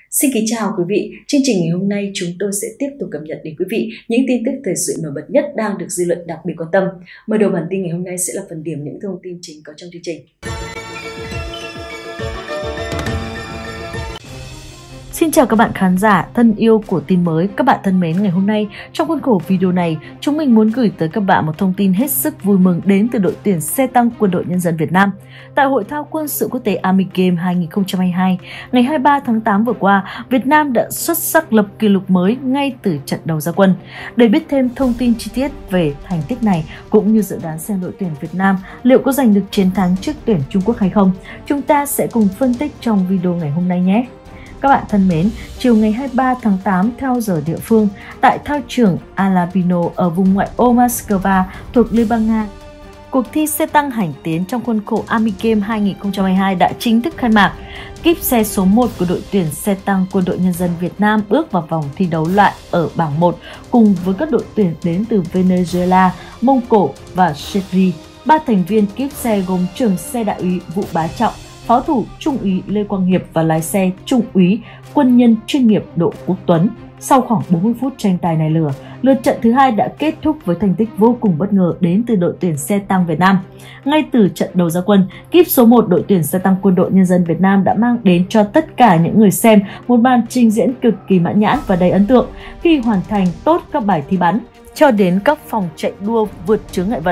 Xin kính chào quý vị, chương trình ngày hôm nay chúng tôi sẽ tiếp tục cập nhật đến quý vị những tin tức thời sự nổi bật nhất đang được dư luận đặc biệt quan tâm. Mở đầu bản tin ngày hôm nay sẽ là phần điểm những thông tin chính có trong chương trình. Xin chào các bạn khán giả thân yêu của tin mới. Các bạn thân mến, ngày hôm nay trong khuôn khổ video này, chúng mình muốn gửi tới các bạn một thông tin hết sức vui mừng đến từ đội tuyển xe tăng Quân đội Nhân dân Việt Nam. Tại Hội thao quân sự quốc tế Army Games 2022, ngày 23 tháng 8 vừa qua, Việt Nam đã xuất sắc lập kỷ lục mới ngay từ trận đầu ra quân. Để biết thêm thông tin chi tiết về thành tích này cũng như dự đoán xem đội tuyển Việt Nam liệu có giành được chiến thắng trước tuyển Trung Quốc hay không, chúng ta sẽ cùng phân tích trong video ngày hôm nay nhé. Các bạn thân mến, chiều ngày 23 tháng 8 theo giờ địa phương, tại thao trường Alabino ở vùng ngoại ô Moscow thuộc Liên bang Nga, cuộc thi xe tăng hành tiến trong khuôn khổ Army Games 2022 đã chính thức khai mạc. Kíp xe số 1 của đội tuyển xe tăng Quân đội Nhân dân Việt Nam bước vào vòng thi đấu loại ở bảng 1 cùng với các đội tuyển đến từ Venezuela, Mông Cổ và Syria. 3 thành viên kíp xe gồm trưởng xe đại úy Vũ Bá Trọng, pháo thủ Trung úy Lê Quang Hiệp và lái xe Trung úy quân nhân chuyên nghiệp Đỗ Quốc Tuấn. Sau khoảng 40 phút tranh tài nảy lửa, lượt trận thứ hai đã kết thúc với thành tích vô cùng bất ngờ đến từ đội tuyển xe tăng Việt Nam. Ngay từ trận đầu ra quân, kíp số 1 đội tuyển xe tăng Quân đội Nhân dân Việt Nam đã mang đến cho tất cả những người xem một màn trình diễn cực kỳ mãn nhãn và đầy ấn tượng khi hoàn thành tốt các bài thi bắn cho đến các phòng chạy đua vượt chướng ngại vật.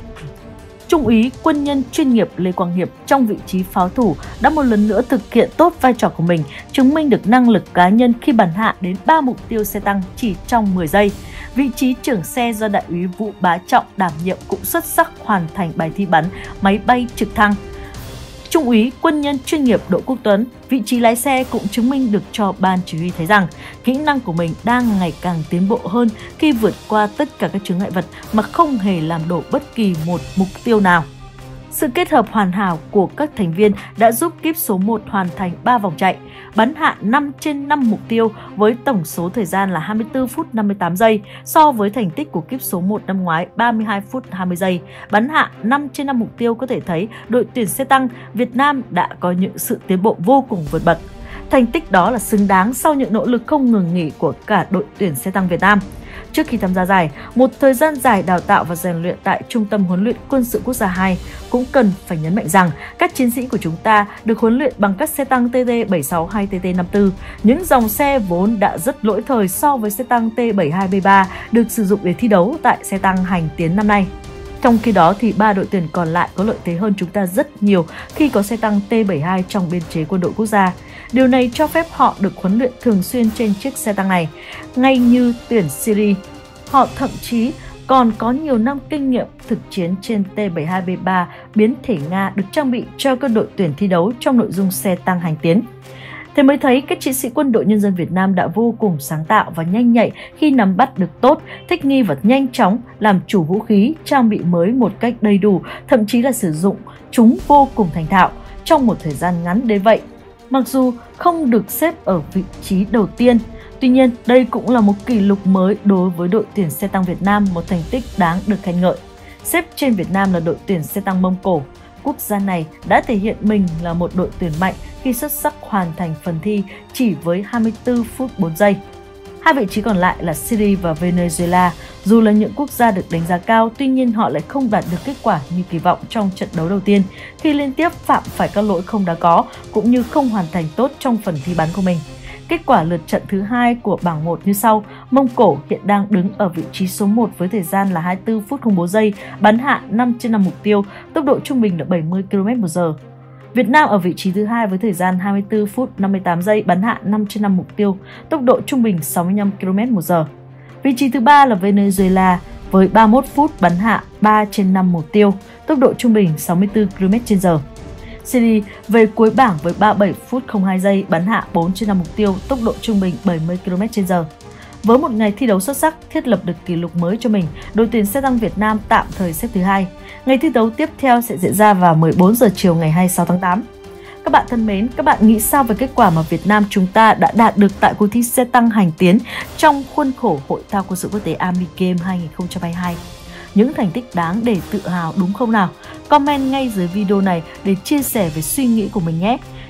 Trung úy quân nhân chuyên nghiệp Lê Quang Hiệp trong vị trí pháo thủ đã một lần nữa thực hiện tốt vai trò của mình, chứng minh được năng lực cá nhân khi bắn hạ đến 3 mục tiêu xe tăng chỉ trong 10 giây. Vị trí trưởng xe do đại úy Vũ Bá Trọng đảm nhiệm cũng xuất sắc hoàn thành bài thi bắn máy bay trực thăng. Trung úy quân nhân chuyên nghiệp Đỗ Quốc Tuấn, vị trí lái xe cũng chứng minh được cho ban chỉ huy thấy rằng kỹ năng của mình đang ngày càng tiến bộ hơn khi vượt qua tất cả các chướng ngại vật mà không hề làm đổ bất kỳ một mục tiêu nào. Sự kết hợp hoàn hảo của các thành viên đã giúp kíp số 1 hoàn thành 3 vòng chạy, bắn hạ 5 trên 5 mục tiêu với tổng số thời gian là 24 phút 58 giây so với thành tích của kíp số 1 năm ngoái 32 phút 20 giây. Bắn hạ 5 trên 5 mục tiêu có thể thấy đội tuyển xe tăng Việt Nam đã có những sự tiến bộ vô cùng vượt bậc. Thành tích đó là xứng đáng sau những nỗ lực không ngừng nghỉ của cả đội tuyển xe tăng Việt Nam. Trước khi tham gia giải, một thời gian dài đào tạo và rèn luyện tại Trung tâm Huấn luyện Quân sự Quốc gia 2 cũng cần phải nhấn mạnh rằng các chiến sĩ của chúng ta được huấn luyện bằng các xe tăng TT-76 hay TT-54, những dòng xe vốn đã rất lỗi thời so với xe tăng T-72B3 được sử dụng để thi đấu tại xe tăng hành tiến năm nay. Trong khi đó thì 3 đội tuyển còn lại có lợi thế hơn chúng ta rất nhiều khi có xe tăng T-72 trong biên chế quân đội quốc gia. Điều này cho phép họ được huấn luyện thường xuyên trên chiếc xe tăng này, ngay như tuyển Syria. Họ thậm chí còn có nhiều năm kinh nghiệm thực chiến trên T-72B3 biến thể Nga được trang bị cho các đội tuyển thi đấu trong nội dung xe tăng hành tiến. Thế mới thấy các chiến sĩ Quân đội Nhân dân Việt Nam đã vô cùng sáng tạo và nhanh nhạy khi nắm bắt được tốt, thích nghi và nhanh chóng làm chủ vũ khí, trang bị mới một cách đầy đủ, thậm chí là sử dụng chúng vô cùng thành thạo trong một thời gian ngắn đến vậy. Mặc dù không được xếp ở vị trí đầu tiên, tuy nhiên đây cũng là một kỷ lục mới đối với đội tuyển xe tăng Việt Nam, một thành tích đáng được khen ngợi. Xếp trên Việt Nam là đội tuyển xe tăng Mông Cổ. Quốc gia này đã thể hiện mình là một đội tuyển mạnh khi xuất sắc hoàn thành phần thi chỉ với 24 phút 4 giây. Hai vị trí còn lại là Syria và Venezuela. Dù là những quốc gia được đánh giá cao, tuy nhiên họ lại không đạt được kết quả như kỳ vọng trong trận đấu đầu tiên khi liên tiếp phạm phải các lỗi không đáng có cũng như không hoàn thành tốt trong phần thi bắn của mình. Kết quả lượt trận thứ hai của bảng 1 như sau. Mông Cổ hiện đang đứng ở vị trí số 1 với thời gian là 24 phút 04 giây, bắn hạ 5 trên 5 mục tiêu, tốc độ trung bình là 70 km/h. Việt Nam ở vị trí thứ hai với thời gian 24 phút 58 giây, bắn hạ 5 trên 5 mục tiêu, tốc độ trung bình 65 km/h. Vị trí thứ ba là Venezuela với 31 phút bắn hạ 3 trên 5 mục tiêu, tốc độ trung bình 64 km/h. Syria về cuối bảng với 37 phút 02 giây, bắn hạ 4 trên 5 mục tiêu, tốc độ trung bình 70 km/h. Với một ngày thi đấu xuất sắc, thiết lập được kỷ lục mới cho mình, đội tuyển xe tăng Việt Nam tạm thời xếp thứ hai. Ngày thi đấu tiếp theo sẽ diễn ra vào 14 giờ chiều ngày 26 tháng 8. Các bạn thân mến, các bạn nghĩ sao về kết quả mà Việt Nam chúng ta đã đạt được tại cuộc thi xe tăng hành tiến trong khuôn khổ Hội thao quân sự quốc tế Army Games 2022? Những thành tích đáng để tự hào đúng không nào? Comment ngay dưới video này để chia sẻ về suy nghĩ của mình nhé!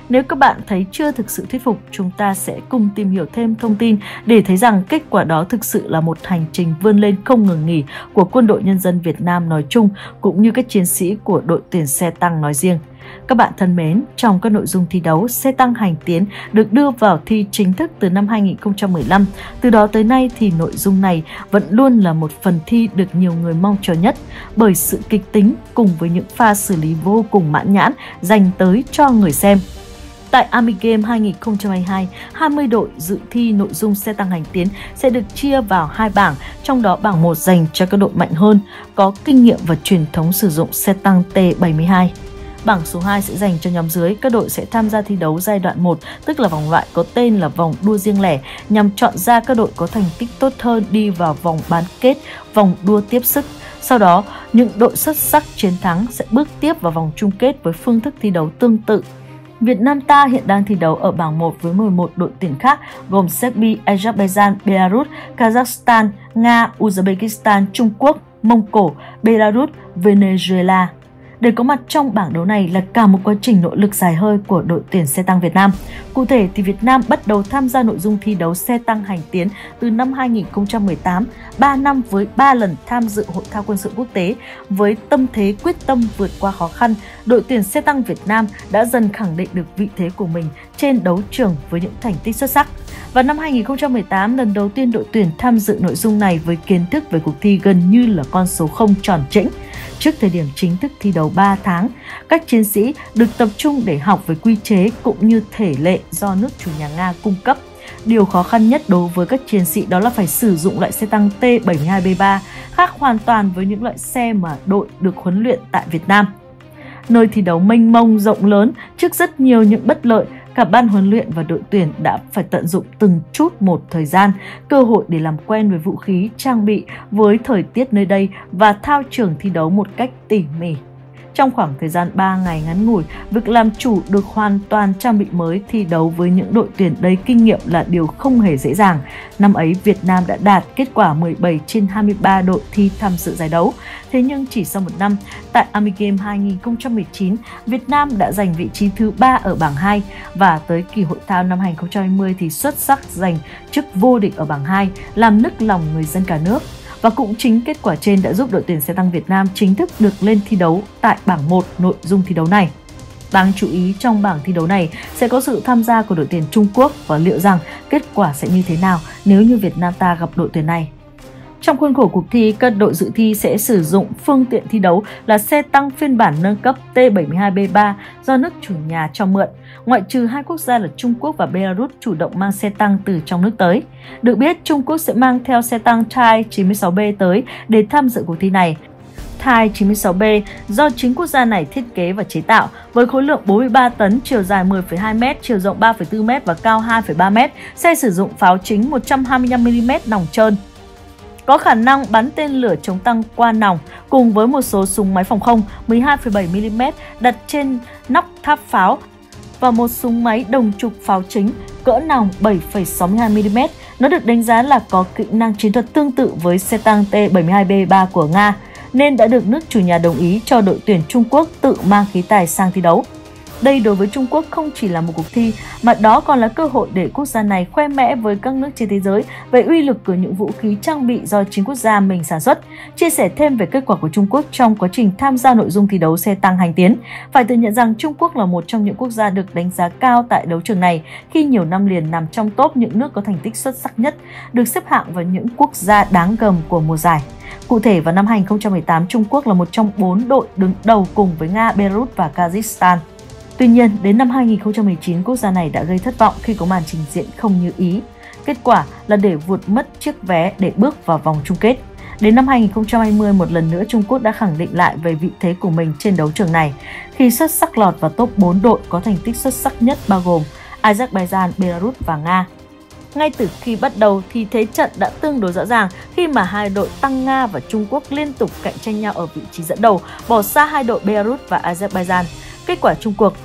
Nếu các bạn thấy chưa thực sự thuyết phục, chúng ta sẽ cùng tìm hiểu thêm thông tin để thấy rằng kết quả đó thực sự là một hành trình vươn lên không ngừng nghỉ của Quân đội Nhân dân Việt Nam nói chung, cũng như các chiến sĩ của đội tuyển xe tăng nói riêng. Các bạn thân mến, trong các nội dung thi đấu, xe tăng hành tiến được đưa vào thi chính thức từ năm 2015. Từ đó tới nay thì nội dung này vẫn luôn là một phần thi được nhiều người mong chờ nhất bởi sự kịch tính cùng với những pha xử lý vô cùng mãn nhãn dành tới cho người xem. Tại Army Games 2022, 20 đội dự thi nội dung xe tăng hành tiến sẽ được chia vào 2 bảng, trong đó bảng 1 dành cho các đội mạnh hơn, có kinh nghiệm và truyền thống sử dụng xe tăng T-72. Bảng số 2 sẽ dành cho nhóm dưới, các đội sẽ tham gia thi đấu giai đoạn 1, tức là vòng loại có tên là vòng đua riêng lẻ, nhằm chọn ra các đội có thành tích tốt hơn đi vào vòng bán kết, vòng đua tiếp sức. Sau đó, những đội xuất sắc chiến thắng sẽ bước tiếp vào vòng chung kết với phương thức thi đấu tương tự. Việt Nam ta hiện đang thi đấu ở bảng 1 với 11 đội tuyển khác gồm Serbia, Azerbaijan, Belarus, Kazakhstan, Nga, Uzbekistan, Trung Quốc, Mông Cổ, Belarus, Venezuela. Để có mặt trong bảng đấu này là cả một quá trình nỗ lực dài hơi của đội tuyển xe tăng Việt Nam. Cụ thể thì Việt Nam bắt đầu tham gia nội dung thi đấu xe tăng hành tiến từ năm 2018, 3 năm với 3 lần tham dự hội thao quân sự quốc tế. Với tâm thế quyết tâm vượt qua khó khăn, đội tuyển xe tăng Việt Nam đã dần khẳng định được vị thế của mình trên đấu trường với những thành tích xuất sắc. Vào năm 2018, lần đầu tiên đội tuyển tham dự nội dung này với kiến thức về cuộc thi gần như là con số 0 tròn trĩnh. Trước thời điểm chính thức thi đấu 3 tháng, các chiến sĩ được tập trung để học về quy chế cũng như thể lệ do nước chủ nhà Nga cung cấp. Điều khó khăn nhất đối với các chiến sĩ đó là phải sử dụng loại xe tăng T-72B3, khác hoàn toàn với những loại xe mà đội được huấn luyện tại Việt Nam. Nơi thi đấu mênh mông rộng lớn, trước rất nhiều những bất lợi, cả ban huấn luyện và đội tuyển đã phải tận dụng từng chút một thời gian, cơ hội để làm quen với vũ khí, trang bị với thời tiết nơi đây và thao trường thi đấu một cách tỉ mỉ. Trong khoảng thời gian 3 ngày ngắn ngủi, việc làm chủ được hoàn toàn trang bị mới thi đấu với những đội tuyển đầy kinh nghiệm là điều không hề dễ dàng. Năm ấy, Việt Nam đã đạt kết quả 17 trên 23 đội thi tham dự giải đấu. Thế nhưng chỉ sau một năm, tại Army Games 2019, Việt Nam đã giành vị trí thứ 3 ở bảng 2 và tới kỳ hội thao năm 2020 thì xuất sắc giành chức vô địch ở bảng 2, làm nức lòng người dân cả nước. Và cũng chính kết quả trên đã giúp đội tuyển xe tăng Việt Nam chính thức được lên thi đấu tại bảng 1 nội dung thi đấu này. Đáng chú ý trong bảng thi đấu này sẽ có sự tham gia của đội tuyển Trung Quốc và liệu rằng kết quả sẽ như thế nào nếu như Việt Nam ta gặp đội tuyển này. Trong khuôn khổ cuộc thi, các đội dự thi sẽ sử dụng phương tiện thi đấu là xe tăng phiên bản nâng cấp T-72B3 do nước chủ nhà cho mượn, ngoại trừ 2 quốc gia là Trung Quốc và Belarus chủ động mang xe tăng từ trong nước tới. Được biết, Trung Quốc sẽ mang theo xe tăng TAI-96B tới để tham dự cuộc thi này. TAI-96B do chính quốc gia này thiết kế và chế tạo, với khối lượng 43 tấn, chiều dài 10,2m, chiều rộng 3,4m và cao 2,3m, xe sử dụng pháo chính 125mm nòng trơn. Có khả năng bắn tên lửa chống tăng qua nòng cùng với một số súng máy phòng không 12,7mm đặt trên nóc tháp pháo và một súng máy đồng trục pháo chính cỡ nòng 7,62mm. Nó được đánh giá là có kỹ năng chiến thuật tương tự với xe tăng T-72B3 của Nga, nên đã được nước chủ nhà đồng ý cho đội tuyển Trung Quốc tự mang khí tài sang thi đấu. Đây đối với Trung Quốc không chỉ là một cuộc thi, mà đó còn là cơ hội để quốc gia này khoe mẽ với các nước trên thế giới về uy lực của những vũ khí trang bị do chính quốc gia mình sản xuất. Chia sẻ thêm về kết quả của Trung Quốc trong quá trình tham gia nội dung thi đấu xe tăng hành tiến, phải thừa nhận rằng Trung Quốc là một trong những quốc gia được đánh giá cao tại đấu trường này khi nhiều năm liền nằm trong top những nước có thành tích xuất sắc nhất, được xếp hạng vào những quốc gia đáng gờm của mùa giải. Cụ thể, vào năm 2018, Trung Quốc là một trong 4 đội đứng đầu cùng với Nga, Belarus và Kazakhstan. Tuy nhiên, đến năm 2019, quốc gia này đã gây thất vọng khi có màn trình diễn không như ý. Kết quả là để vụt mất chiếc vé để bước vào vòng chung kết. Đến năm 2020, một lần nữa Trung Quốc đã khẳng định lại về vị thế của mình trên đấu trường này, khi xuất sắc lọt vào top 4 đội có thành tích xuất sắc nhất bao gồm Azerbaijan, Belarus và Nga. Ngay từ khi bắt đầu thì thế trận đã tương đối rõ ràng khi mà hai đội Tăng Nga và Trung Quốc liên tục cạnh tranh nhau ở vị trí dẫn đầu, bỏ xa hai đội Belarus và Azerbaijan. Kết quả chung cuộc,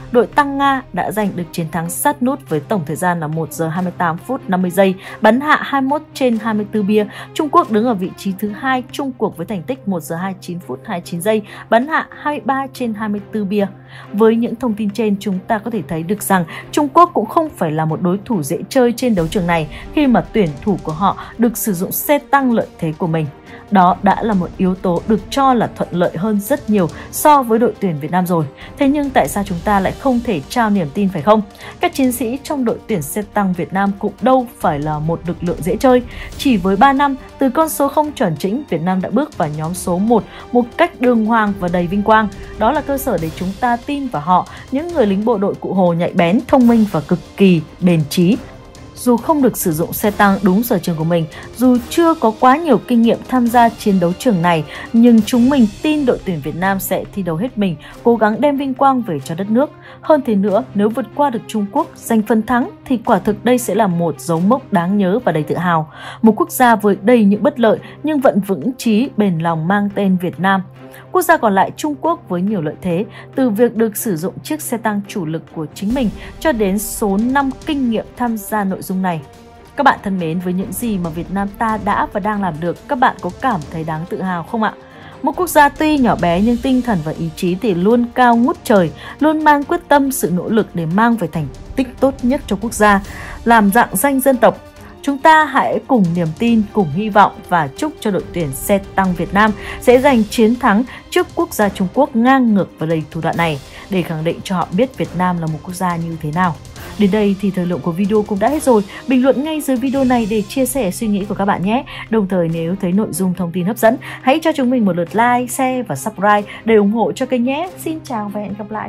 đội Tăng Nga đã giành được chiến thắng sát nút với tổng thời gian là 1 giờ 28 phút 50 giây, bắn hạ 21 trên 24 bia. Trung Quốc đứng ở vị trí thứ 2 chung cuộc với thành tích 1 giờ 29 phút 29 giây, bắn hạ 23 trên 24 bia. Với những thông tin trên, chúng ta có thể thấy được rằng Trung Quốc cũng không phải là một đối thủ dễ chơi trên đấu trường này khi mà tuyển thủ của họ được sử dụng xe tăng lợi thế của mình. Đó đã là một yếu tố được cho là thuận lợi hơn rất nhiều so với đội tuyển Việt Nam rồi. Thế nhưng tại sao chúng ta lại không thể trao niềm tin phải không? Các chiến sĩ trong đội tuyển xe tăng Việt Nam cũng đâu phải là một lực lượng dễ chơi. Chỉ với 3 năm, từ con số không chuẩn chỉnh, Việt Nam đã bước vào nhóm số 1 một cách đường hoàng và đầy vinh quang. Đó là cơ sở để chúng ta tin vào họ, những người lính bộ đội Cụ Hồ nhạy bén, thông minh và cực kỳ bền chí. Dù không được sử dụng xe tăng đúng sở trường của mình, dù chưa có quá nhiều kinh nghiệm tham gia chiến đấu trường này, nhưng chúng mình tin đội tuyển Việt Nam sẽ thi đấu hết mình, cố gắng đem vinh quang về cho đất nước. Hơn thế nữa, nếu vượt qua được Trung Quốc, giành phần thắng thì quả thực đây sẽ là một dấu mốc đáng nhớ và đầy tự hào. Một quốc gia với đầy những bất lợi nhưng vẫn vững chí, bền lòng mang tên Việt Nam. Quốc gia còn lại Trung Quốc với nhiều lợi thế, từ việc được sử dụng chiếc xe tăng chủ lực của chính mình cho đến số 5 kinh nghiệm tham gia nội dung này. Các bạn thân mến, với những gì mà Việt Nam ta đã và đang làm được, các bạn có cảm thấy đáng tự hào không ạ? Một quốc gia tuy nhỏ bé nhưng tinh thần và ý chí thì luôn cao ngút trời, luôn mang quyết tâm, sự nỗ lực để mang về thành tích tốt nhất cho quốc gia, làm rạng danh dân tộc. Chúng ta hãy cùng niềm tin, cùng hy vọng và chúc cho đội tuyển xe tăng Việt Nam sẽ giành chiến thắng trước quốc gia Trung Quốc ngang ngược và đầy thủ đoạn này để khẳng định cho họ biết Việt Nam là một quốc gia như thế nào. Đến đây thì thời lượng của video cũng đã hết rồi. Bình luận ngay dưới video này để chia sẻ suy nghĩ của các bạn nhé. Đồng thời nếu thấy nội dung thông tin hấp dẫn, hãy cho chúng mình một lượt like, share và subscribe để ủng hộ cho kênh nhé. Xin chào và hẹn gặp lại.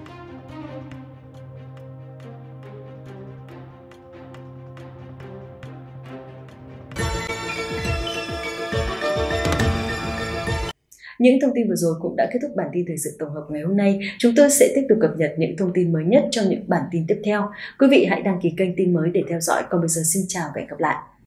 Những thông tin vừa rồi cũng đã kết thúc bản tin thời sự tổng hợp ngày hôm nay. Chúng tôi sẽ tiếp tục cập nhật những thông tin mới nhất trong những bản tin tiếp theo. Quý vị hãy đăng ký kênh Tin Mới để theo dõi. Còn bây giờ xin chào và hẹn gặp lại.